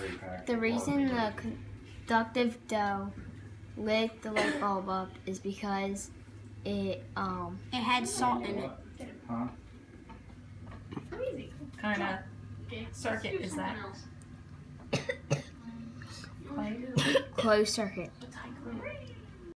The reason the conductive dough lit the light bulb up is because it had salt in it. Huh? Kind of circuit is that? closed circuit.